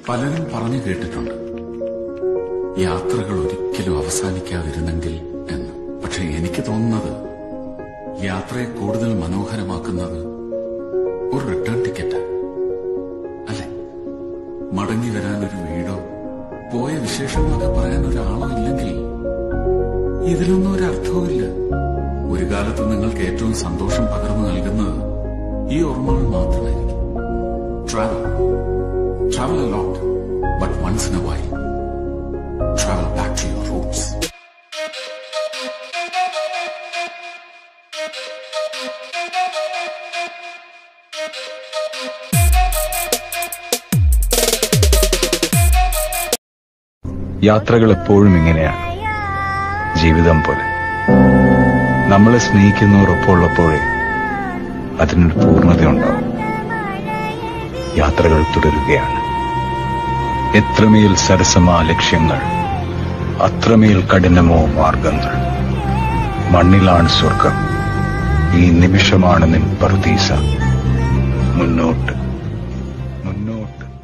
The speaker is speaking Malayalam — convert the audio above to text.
പലരും പറഞ്ഞു കേട്ടിട്ടുണ്ട് യാത്രകൾ ഒരിക്കലും അവസാനിക്കാതിരുന്നെങ്കിൽ എന്ന്. പക്ഷെ എനിക്ക് തോന്നുന്നത് യാത്രയെ കൂടുതൽ മനോഹരമാക്കുന്നത് ഒരു റിട്ടേൺ ടിക്കറ്റ് അല്ലെ? മടങ്ങി വരാൻ ഒരു വീടോ പോയ വിശേഷങ്ങളൊക്കെ പറയാൻ ഒരാളോ ഇല്ലെങ്കിൽ ഇതിലൊന്നും ഒരർത്ഥവുമില്ല. ഒരു കാലത്ത് നിങ്ങൾക്ക് ഏറ്റവും സന്തോഷം പകർന്നു നൽകുന്നത് ഈ ഓർമ്മകൾ മാത്രമായിരിക്കും. Travel a lot, but once in a while, travel back to your roots. യാത്രകൾ എപ്പോഴും ഇങ്ങനെയാണ്, ജീവിതം പോലെ. നമ്മളെ സ്നേഹിക്കുന്നവരൊപ്പമുള്ളപ്പോഴേ അതിനൊരു പൂർണ്ണതയുണ്ടാവും. യാത്രകൾ തുടരുകയാണ്. എത്രമേൽ സരസമാ ലക്ഷ്യങ്ങൾ, അത്രമേൽ കഠിനമോ മാർഗങ്ങൾ. മണ്ണിലാണ് സ്വർഗം, ഈ നിമിഷമാണ് നിൻ പറുദീസ. മുന്നോട്ട് മുന്നോട്ട്.